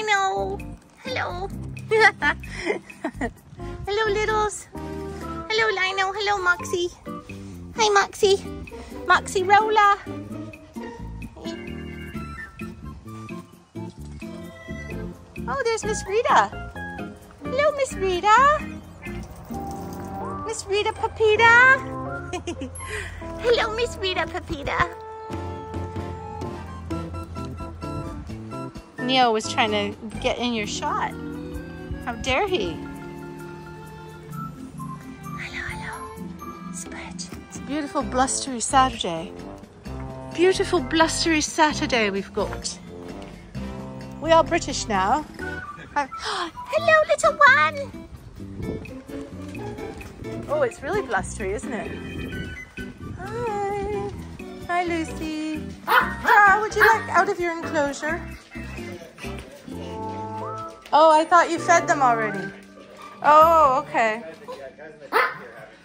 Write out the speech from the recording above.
Lino. Hello. Hello, littles. Hello, Lino. Hello, Moxie. Hi, Moxie. Moxie Rolla. Oh, there's Miss Rita. Hello, Miss Rita. Miss Rita Pepita. Hello, Miss Rita Pepita. Neo was trying to get in your shot. How dare he? Hello, hello. Spudge. It's a beautiful blustery Saturday. Beautiful blustery Saturday we've got. We are British now. Hello, little one. Oh, it's really blustery, isn't it? Hi. Hi, Lucy. Would you like out of your enclosure? Oh, I thought you fed them already. Oh, okay.